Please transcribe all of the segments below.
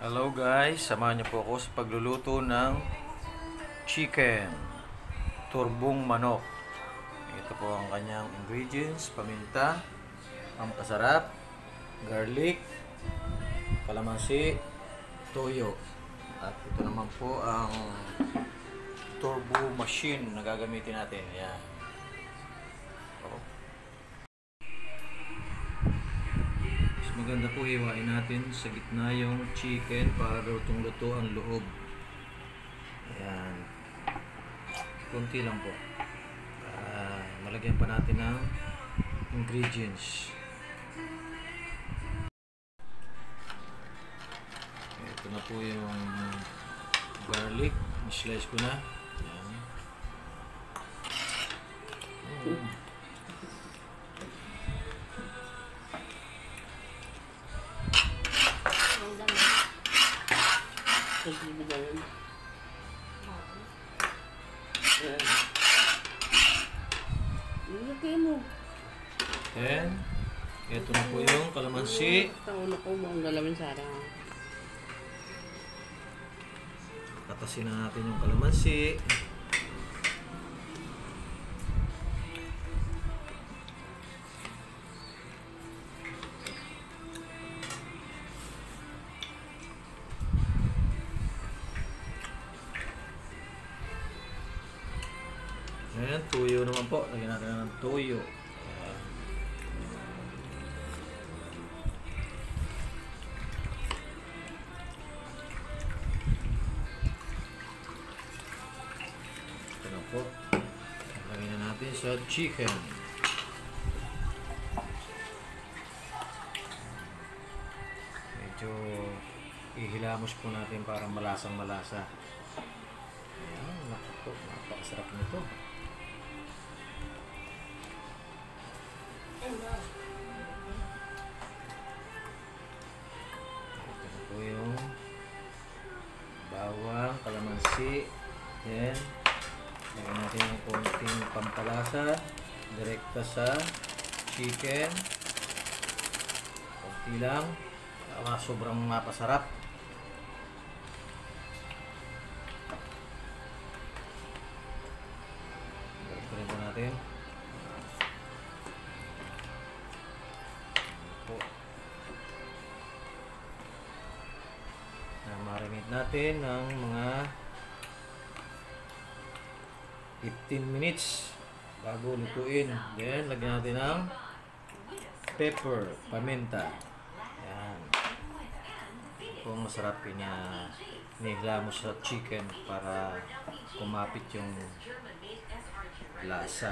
Hello guys, samahan niyo po ako sa pagluluto ng chicken turbong manok. Ito po ang kanyang ingredients: paminta, pampasarap, garlic, kalamansi, toyo. At ito naman po ang turbo machine na gagamitin natin. Yan. Maganda po hiwain natin sa gitna yung chicken para lutong-luto ang loob. Ayan. Kunti lang po. Malagyan pa natin ng ingredients. Ito na po yung garlic. Slice ko na. Ayan. Then, ito na po yung kalamansi. Katasin na natin yung kalamansi. Ayan, tuyo naman po. Lagyan natin ng tuyo. Ito na po. Lagyan na natin sa chicken. Medyo ihilamos po natin para malasang malasa. Ayan, naku, napakasarap nito. Ito na po yung bawang, kalamansi. Then, lagyan natin yung konting pampalasa direkta sa chicken. Konti lang. Sobrang mapasarap. Ito po natin. Marinate natin ng mga 15 minutes bago lutuin. Then, lagyan natin ng pepper, paminta. Yan. Kung masarap niya, nilamos sa chicken para kumapit yung lasa.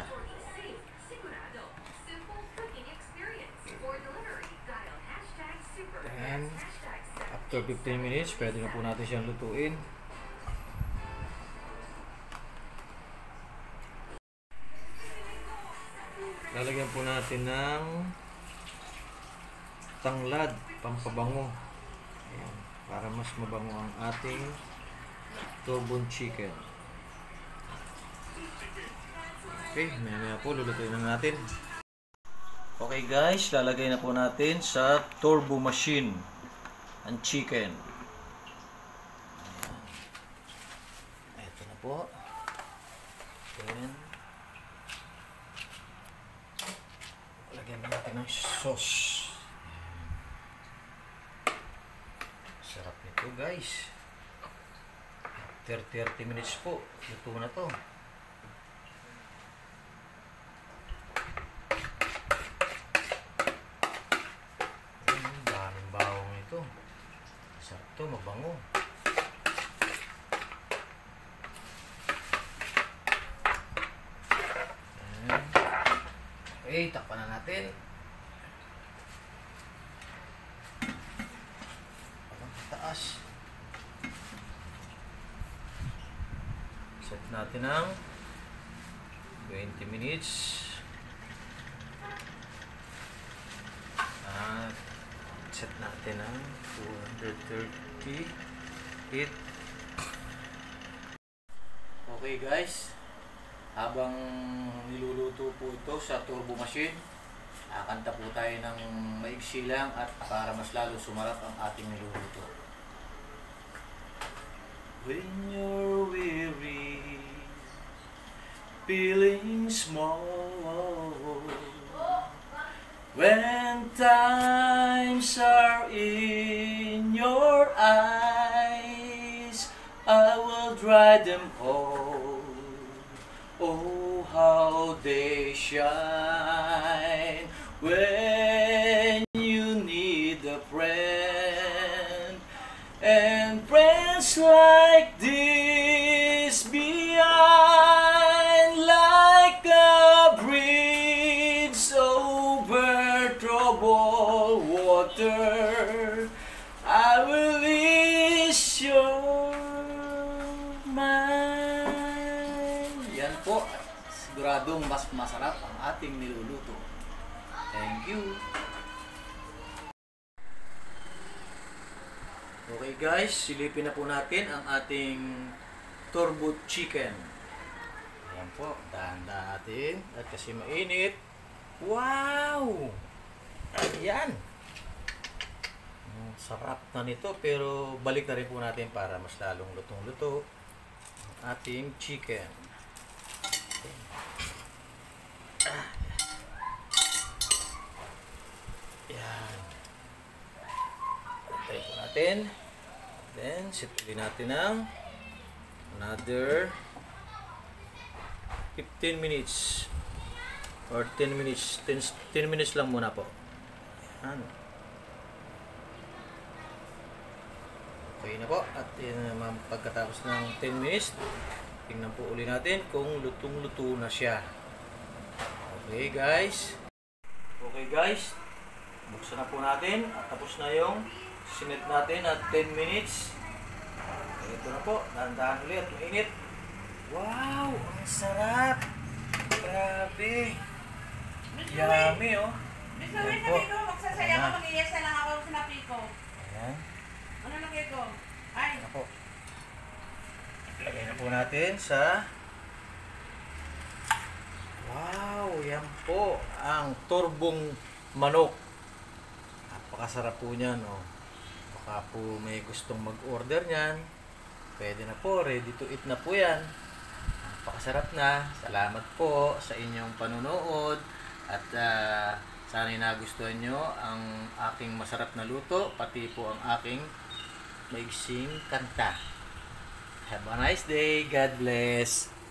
Then, after 15 minutes, pwede na po natin siyang lutuin. Lalagyan po natin ng tanglad, pampabango. Ayan, para mas mabango ang ating turbong chicken. Okay, maya po lulutuin na natin. Okay guys, lalagay na po natin sa turbo machine ang chicken. Ayan. Ito na po. Then, lagyan natin ng sauce. Sarap nito guys. After 30 minutes po, luto na to. Daming bawang ito. Sarap to, mabango. Okay, takpan na natin. Habang taas. Set natin ng 20 minutes. At set natin ng 230 heat. Okay guys, habang niluluto po ito sa turbo machine, kanta po tayo ng maigsi lang at para mas lalo sumarap ang ating niluluto. When you're weary, feeling small, when times are in your eyes, I will dry them all. Oh, how they shine when you need a friend. And friends like this behind, like a bridge over troubled water. I will ease your mind. Yan po, siguradong mas masarap ang ating niluluto. Thank you. Okay guys, silipin na po natin ang ating turbo chicken. Ayan po, dahan-dahan natin. At kasi mainit. Wow! Ayan! Sarap na nito, pero balik na rin po natin para mas lalong lutong-luto ang ating chicken. Ayan. Try po natin. Then, situlin natin ng another 15 minutes or 10 minutes. 10 minutes lang muna po. Ayan. Okay na po. At pagkatapos ng 10 minutes, tingnan po uli natin kung lutong-luto na siya. Okay guys. Okay guys. Buksan na po natin. At tapos na yung sinit natin at 10 minutes. Ito na po. Dahan-dahan ulit. Mainit. Wow! Ang sarap! Grabe! Yummy oh! Gusto mo yung sabi ko, magsasaya ka, mag-iyas na lang ako sa sinabi ko. Ayan. Ano lagay ko? Ay! Ako. Lagay na po natin sa... Wow! Yan po ang turbong manok. Napakasarap po niyan oh. Baka po may gustong mag-order niyan. Pwede na po. Ready to eat na po yan. Napakasarap na. Salamat po sa inyong panunood. At sana'y nagustuhan nyo ang aking masarap na luto. Pati po ang aking maigsing kanta. Have a nice day. God bless.